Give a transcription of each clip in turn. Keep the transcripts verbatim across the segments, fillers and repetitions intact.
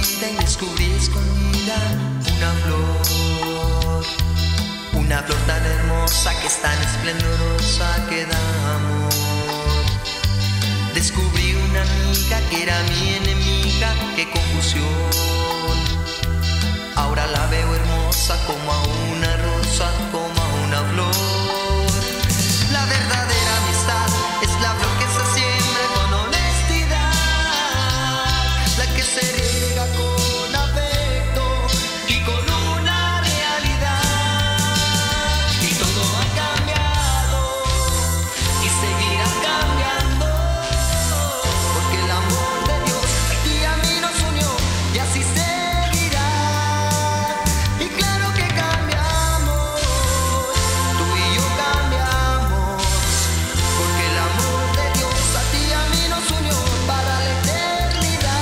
vida y descubrí escondida una flor, una flor tan hermosa que es tan esplendorosa que da amor. Descubrí una amiga que era mi enemiga, qué confusión. Ahora la veo hermosa como a una rosa, como a una flor. La verdadera amistad es la flor que se siembra con honestidad, la que se riega con afecto y con una realidad. Y todo ha cambiado y seguirá cambiando, porque el amor de Dios a ti y a mí nos unió y así seguirá. Y claro que cambiamos, tú y yo cambiamos, porque el amor de Dios a ti y a mí nos unió para la eternidad.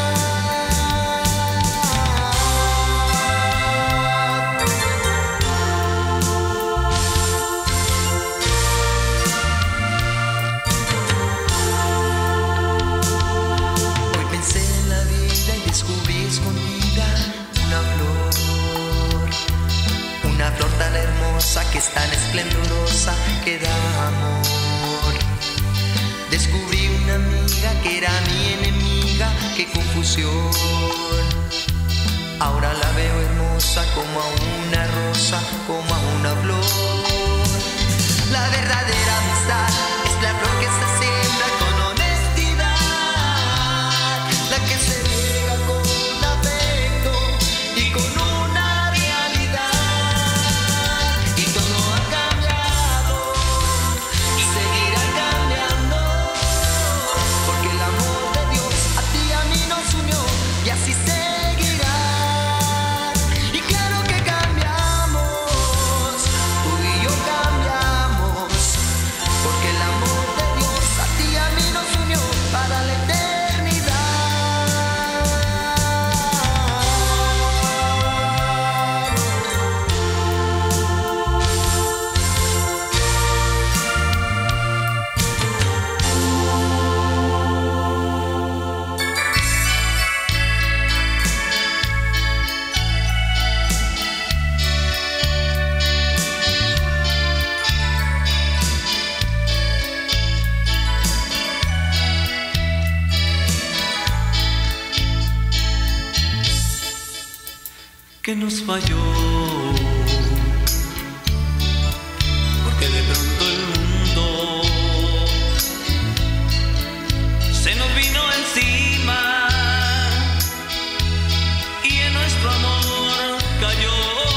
Hoy pensé en la vida y descubrí escondida una flor, una flor tan hermosa que es tan esplendorosa que da amor. Descubrí una amiga que era mi enemiga, qué confusión. Ahora la veo hermosa como a una rosa, como a una flor. La verdadera amistad es la flor que se siembra con honestidad, la que se riega con afecto y con una realidad. Y todo ha cambiado y seguirá cambiando, porque el amor de Dios a ti y a mí nos unió y así seguirá. Y claro que cambiamos, tú y yo cambiamos, porque el amor de Dios a ti y a mí nos unió para la eternidad. Que nos falló, porque de pronto el mundo se nos vino encima y en nuestro amor cayó.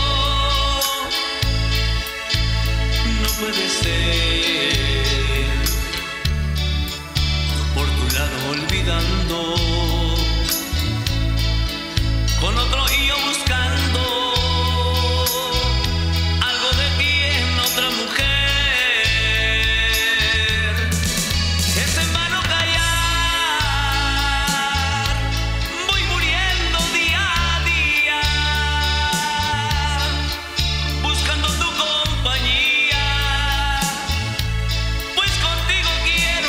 No puede ser, tú por tu lado olvidando, con otro y yo buscando algo de ti en otra mujer. Es en vano callar, voy muriendo día a día, buscando tu compañía, pues contigo quiero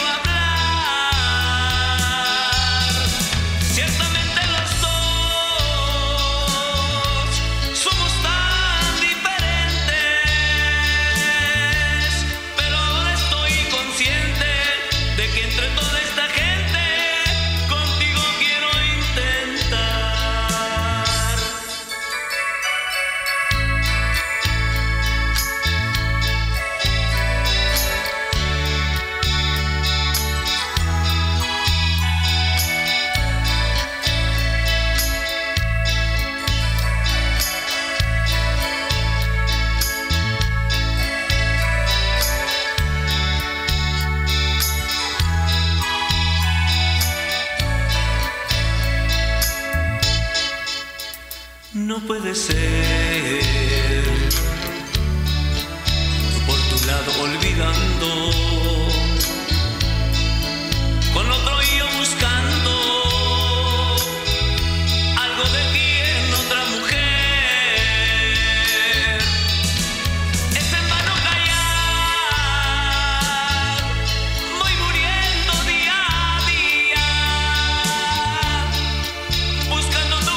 hablar. Ciertamente los dos somos tan diferentes, pero ahora estoy consciente de que entre toda esta gente contigo quiero intentar. No puede ser, tú por tu lado olvidando, con otro y yo buscando algo de ti en otra mujer. Es en vano callar, voy muriendo día a día, buscando tu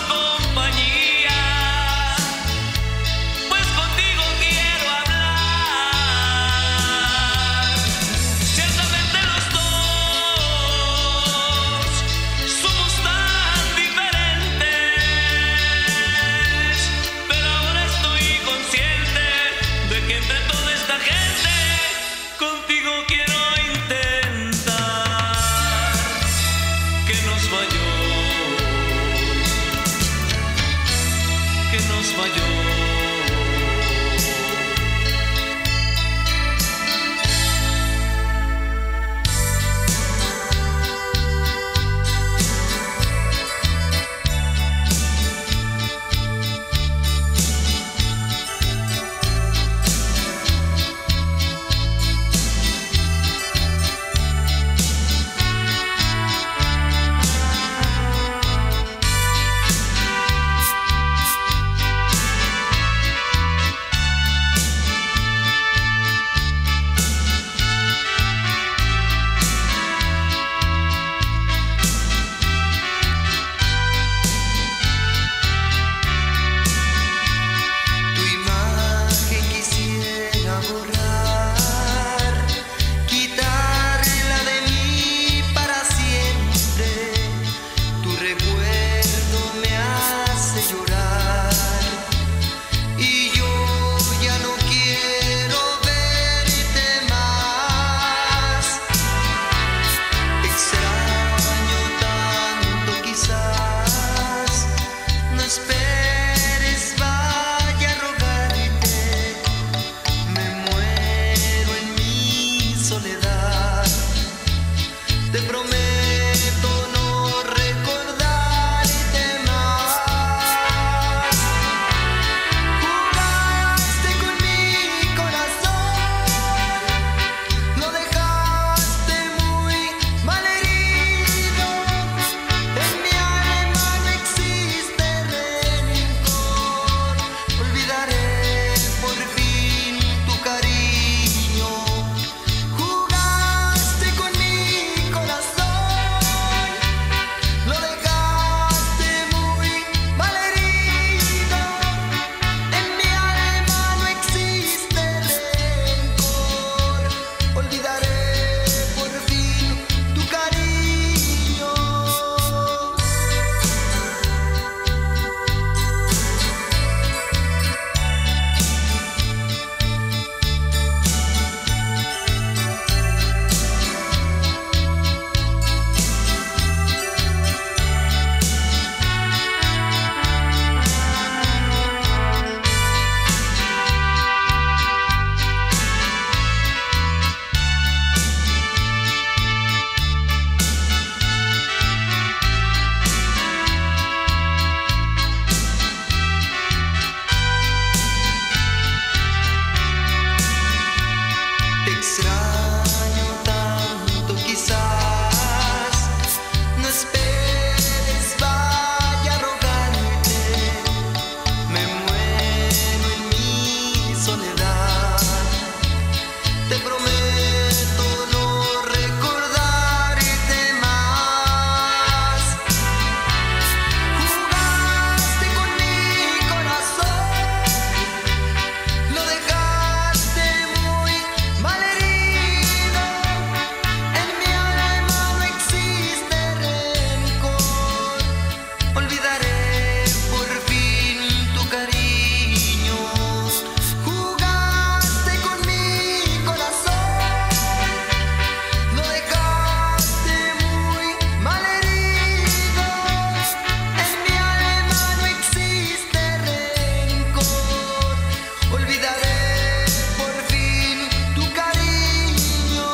Olvidaré por fin tu cariño. Jugaste con mi corazón, lo dejaste muy mal herido. En mi alma no existe rencor. Olvidaré por fin tu cariño.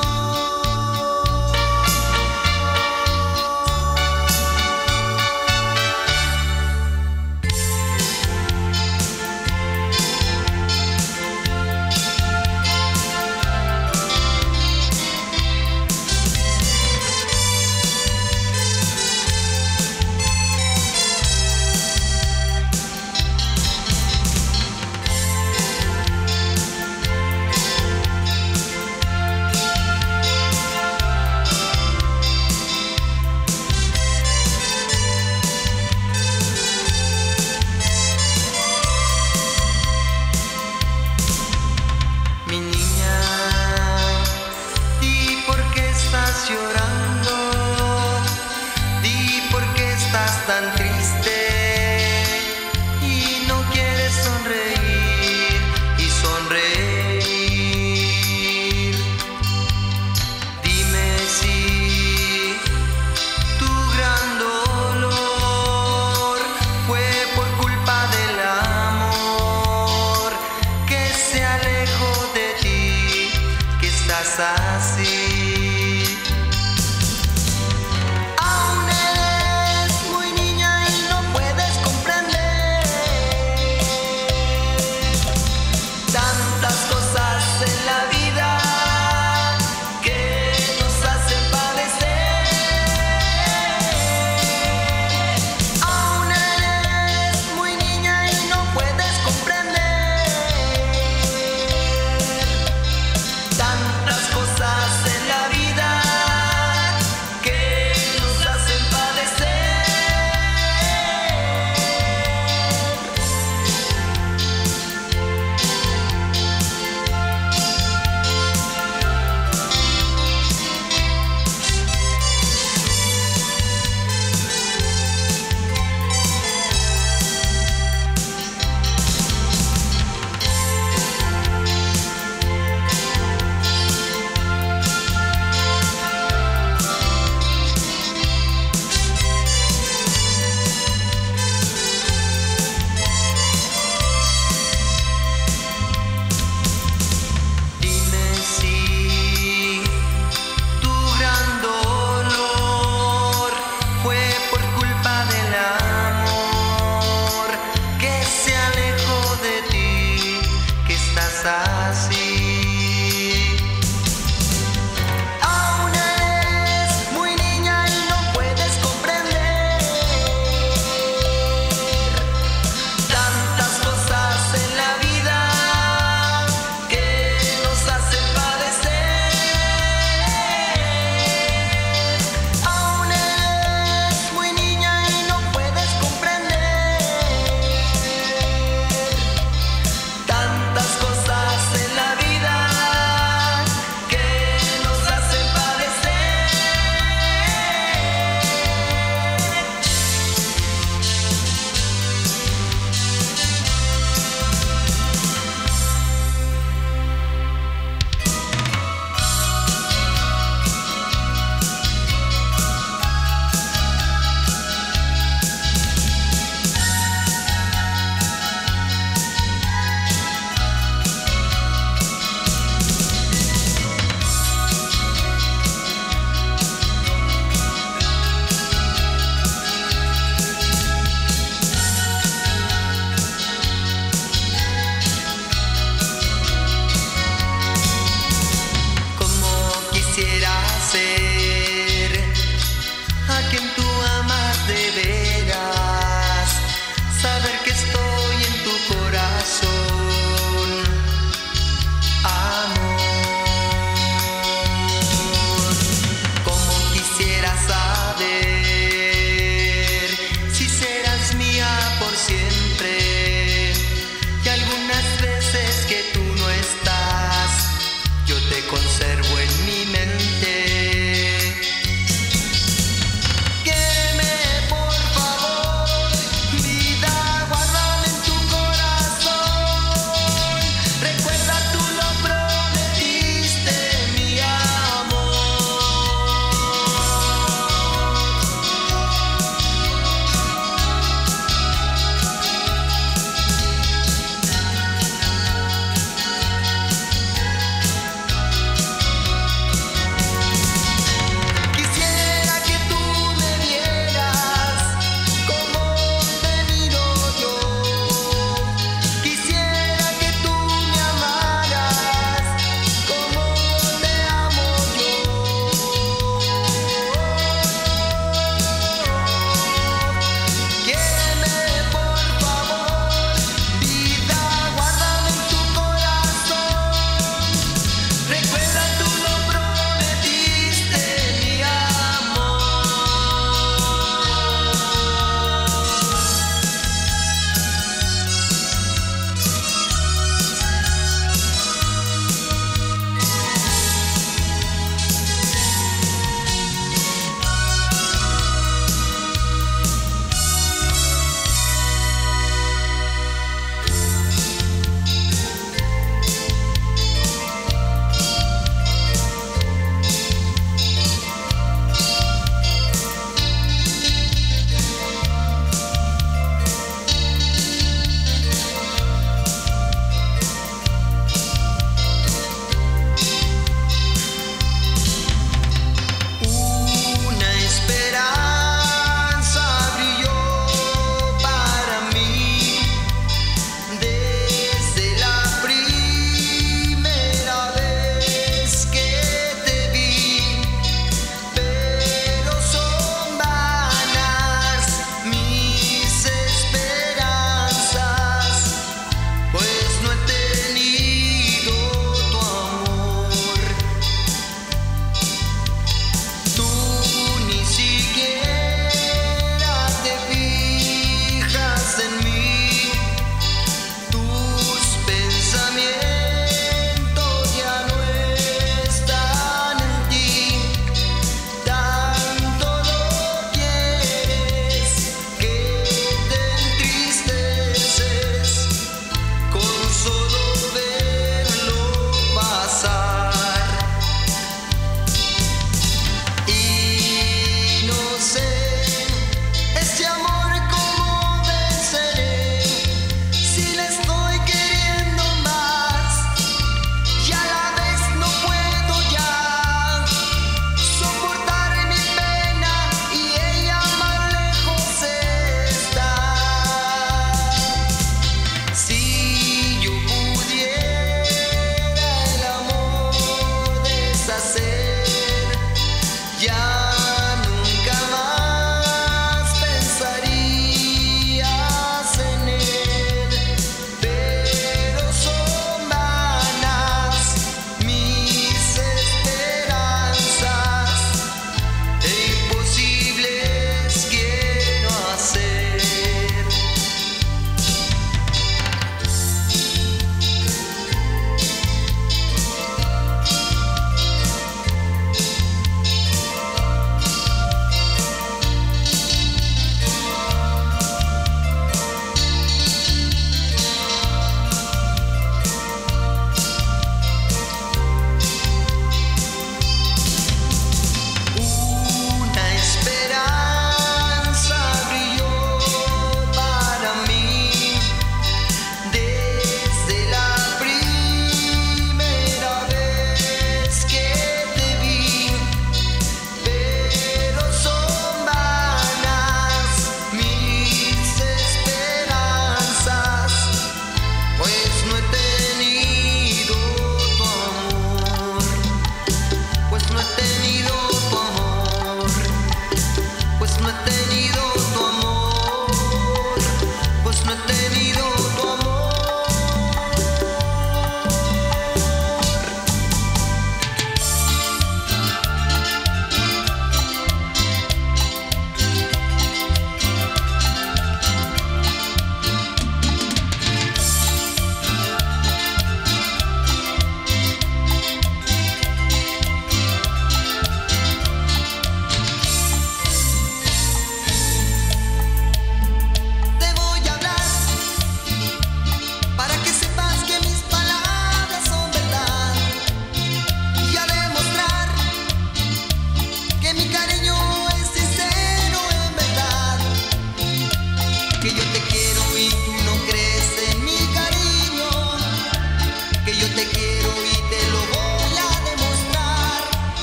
que yo te quiero y tú no crees en mi cariño, que yo te quiero y te lo voy a demostrar.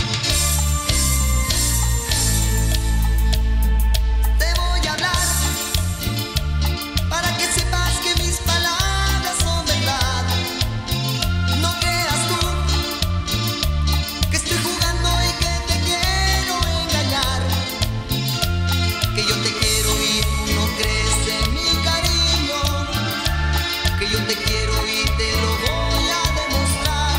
Te voy a hablar para que sepas que mis palabras son verdad. No creas tú que estoy jugando y que te quiero engañar, que yo te quiero y tú no crees en mi cariño, que yo te quiero y te lo voy a demostrar.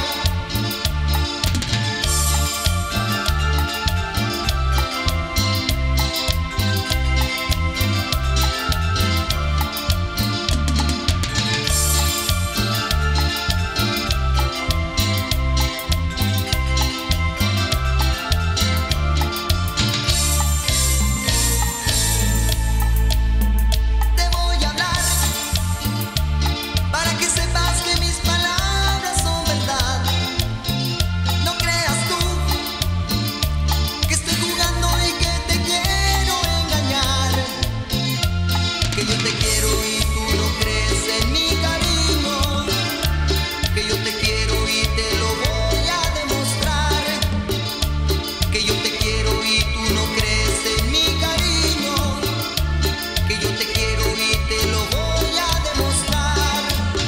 Te voy a hablar para que sepas que mis palabras son verdad. No creas tú que estoy jugando y que te quiero engañar, que yo te quiero y tú no crees en mi cariño, que yo te quiero y te lo voy a demostrar, que yo te quiero y tú no crees en mi cariño, que yo te quiero y te lo voy a demostrar.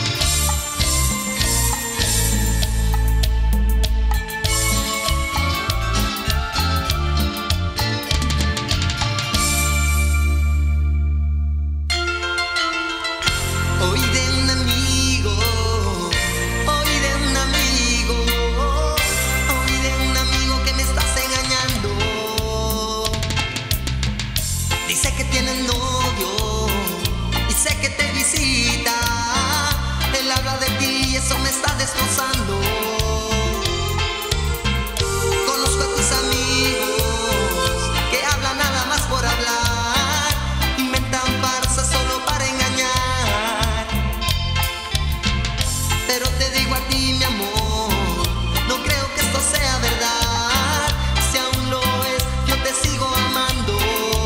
Hoy de un amigo, hoy de un amigo, hoy de un amigo que me estás engañando. Dice que tiene novio y sé que te visita. Él habla de ti y eso me está destrozando. Conozco a tus amigos que hablan nada más por hablar, inventan farsas solo para engañar. Pero te digo a ti, mi amor, no creo que esto sea verdad. Si aún lo es, yo te sigo amando.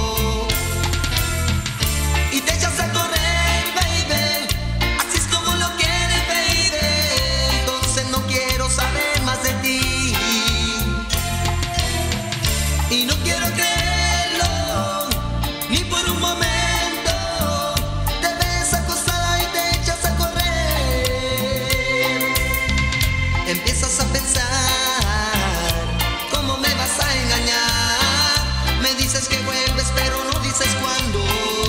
Y te echas a correr, baby, así es como lo quieres, baby. Entonces no quiero saber más de ti. Y no quiero creerlo, ni por un momento. Te ves acostada y te echas a correr. Empiezas a pensar cómo me vas a engañar. Me dices que vuelves, pero no dices cuándo.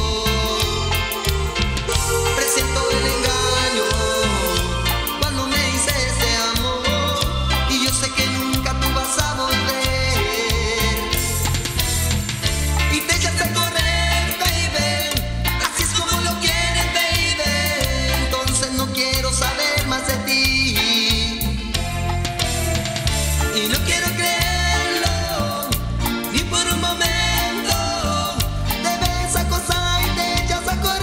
Presiento el engaño cuando me dices te amo, y yo sé que nunca tú vas a volver. Y te echas a correr, baby, así es como lo quieres, baby. Entonces no quiero saber más de ti. Y no quiero creerlo, ni por un momento. Te ves acosada y te echas a correr.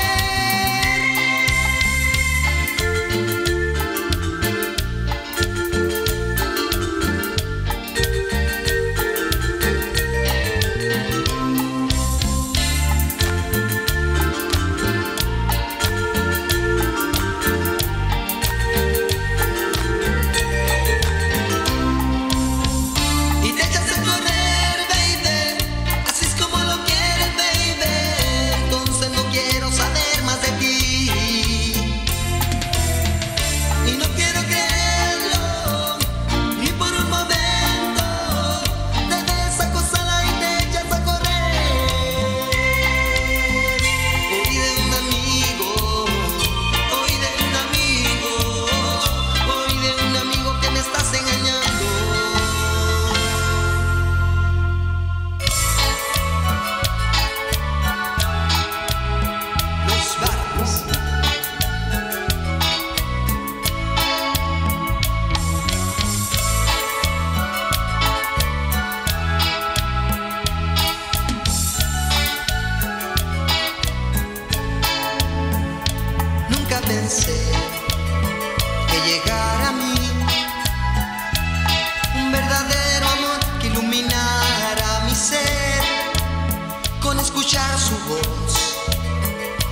Y te echas a correr, baby, así es como lo quieres, baby. Entonces no quiero saber más de ti. Y no quiero creerlo, ni por un momento. Te ves acosada y te echas a correr. Hoy de un amigo, hoy de un amigo, hoy de un amigo que me estás engañando. Los barcos. Nunca pensé que llegara a mí un verdadero amor que iluminara mi ser, con escuchar su voz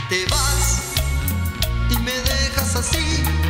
Te vas y me dejas así.